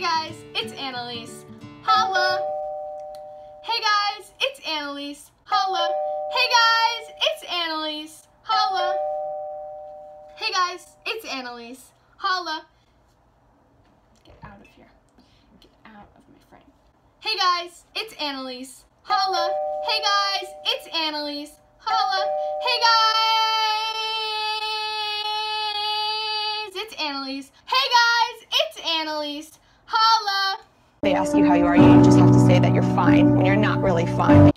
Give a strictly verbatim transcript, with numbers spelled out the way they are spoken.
guys, it's Annaliese. Holla! Hey guys, it's Annaliese. Holla! Hey guys, it's Annaliese. Holla! Hey guys, it's Annaliese. Holla! Get out of here. Get out of my frame. Hey guys, it's Annaliese. Holla! Hey guys, it's Annaliese. Holla! Hey guys, it's Annaliese. Hey guys, it's Annaliese. Holla! They ask you how you are, you just have to say that you're fine when you're not really fine.